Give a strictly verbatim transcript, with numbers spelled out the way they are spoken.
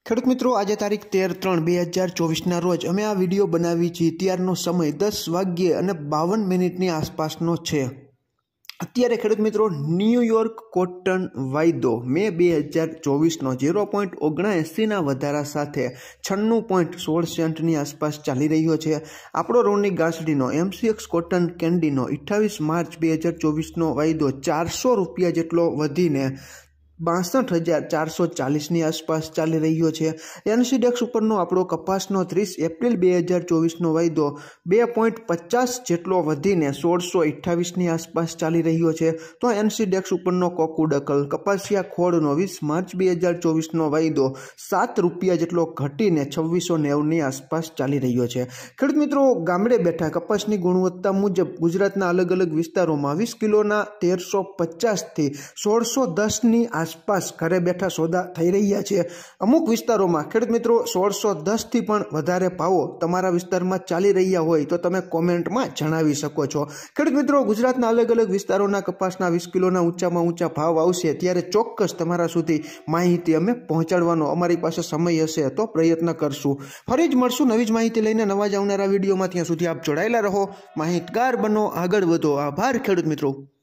ખેડૂત મિત્રો, આજે તારીખ તેર ત્રણ બે હજાર ચોવીસના રોજ અમે આ વિડીયો બનાવી છીએ ત્યારનો સમય દસ વાગ્યે અને બાવન મિનિટની આસપાસનો છે। અત્યારે ખેડૂત મિત્રો ન્યૂયોર્ક કોટન વાયદો મે બે હજાર ચોવીસનો ઝીરો પોઈન્ટ ઓગણએંસીના વધારા સાથે છન્નું પોઈન્ટ સોળ સેન્ટની આસપાસ ચાલી રહ્યો છે। આપણો રોની ગાંસડીનો એમસીએક્સ કોટન કેન્ડીનો અઠ્ઠાવીસ માર્ચ બે હજાર ચોવીસનો વાયદો ચારસો રૂપિયા જેટલો વધીને બાસઠ હજાર ચારસો ચાલીસની આસપાસ ચાલી રહ્યો છે। એનસીડેક્સ ઉપરનો આપણો કપાસનો ત્રીસ એપ્રિલ બે હજાર ચોવીસનો વાયદો બે પોઈન્ટ પચાસ જેટલો વધીને સોળસો અઠ્ઠાવીસની આસપાસ ચાલી રહ્યો છે। તો એનસીડેક્સ ઉપરનો કોકુડકલ કપાસિયા ખોળનો વીસ માર્ચ બે હજાર ચોવીસનો વાયદો સાત રૂપિયા જેટલો ઘટીને છવ્વીસો નેવુંની આસપાસ ચાલી રહ્યો છે। ખેડૂત મિત્રો, ગામડે બેઠા કપાસની ગુણવત્તા મુજબ ગુજરાતના અલગ અલગ વિસ્તારોમાં વીસ કિલોના તેરસો પચાસથી સોળસો દસની આસપાસ ઘરે બેઠા સોદા થઈ રહ્યા છે। અમુક વિસ્તારોમાં ખેડૂત મિત્રો સોળસો દસથી પણ વધારે ભાવો તમારા વિસ્તારમાં ચાલી રહ્યા હોય તો તમે કોમેન્ટમાં જણાવી શકો છો। ખેડૂત મિત્રો, ગુજરાતના અલગ અલગ વિસ્તારોના કપાસના વીસ કિલોના ઊંચામાં ઊંચા ભાવ આવશે ત્યારે ચોક્કસ તમારા સુધી માહિતી અમે પહોંચાડવાનો અમારી પાસે સમય હશે તો પ્રયત્ન કરશું। ફરી જ મળશું નવી જ માહિતી લઈને નવા જ આવનારા વિડીયોમાં। ત્યાં સુધી આપ જોડાયેલા રહો, માહિતગાર બનો, આગળ વધો। આભાર ખેડૂત મિત્રો।